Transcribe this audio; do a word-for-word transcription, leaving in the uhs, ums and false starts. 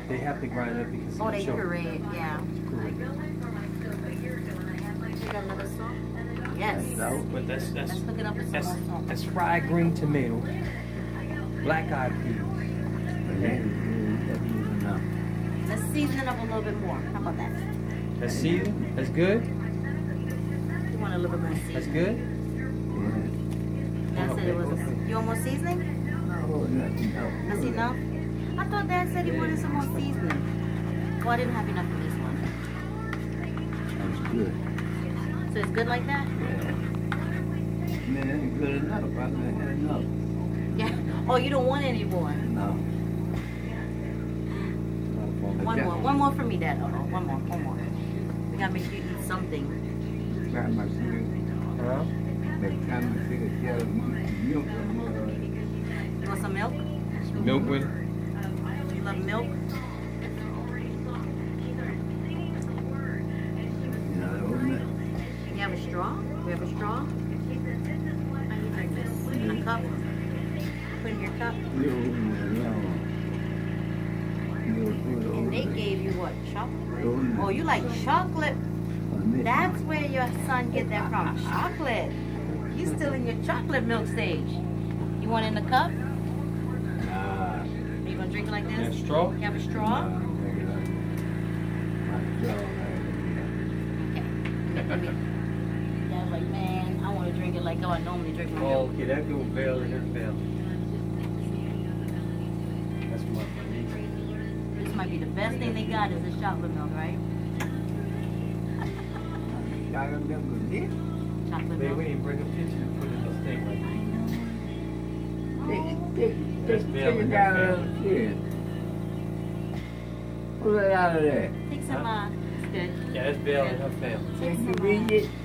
They have to grind it because Oh, it's they sugar. puree it, yeah. Correct. You got another salt? Yes. No. But that's that's Let's look it up with some that's, more salt. that's fried green tomato, black eyed peas. Let's season it up a little bit more. How about that? That's seasoned. That's good. You want a little bit more seasoning? That's good. Dad said it was. A, you want more seasoning? Oh, nothing, no. That's enough? I thought Dad said he wanted some more seasoning. Well, I didn't have enough for this one. That's good. So it's good like that? Yeah. Man, that ain't good enough. I haven't had enough. Yeah. Oh, you don't want any more? No. One more. One more for me, Dad. Oh, one more. One more. We gotta make you eat something. Time I see it. Huh? The time I see it, yeah, milk. You want some milk? Milk with it. You love milk? You have a straw? We have a straw? How do you drink this? In a cup? Put in your cup? And they gave you what? Chocolate? Oh, you like chocolate? That's where your son get that from. Chocolate. You still in your chocolate milk stage. You want it in a cup? Nah. Are you gonna drink it like this? And a straw? You have a straw? Okay. Dad's like, man, I want to drink it like how I normally drink my Oh, milk. okay, that go well in that bell. That's my money. This might be the best thing they got is the chocolate milk, right? Chocolate milk is it? Chocolate Babe, milk. we didn't bring a picture and put in this thing right Take, take, That's take, Bill take and it her out of family. the kid. Pull it out of there. Take some, uh, it's good. there. Yeah, that's Belle and her family. Take Can you some, read uh, it?